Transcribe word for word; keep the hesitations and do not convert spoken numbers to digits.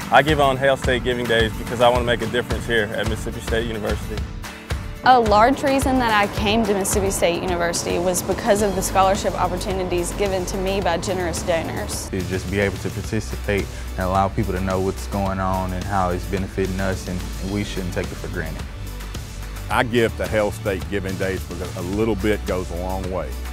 I give on Hail State Giving Days because I want to make a difference here at Mississippi State University. A large reason that I came to Mississippi State University was because of the scholarship opportunities given to me by generous donors. To just be able to participate and allow people to know what's going on and how it's benefiting us, and we shouldn't take it for granted. I give to Hail State Giving Days because a little bit goes a long way.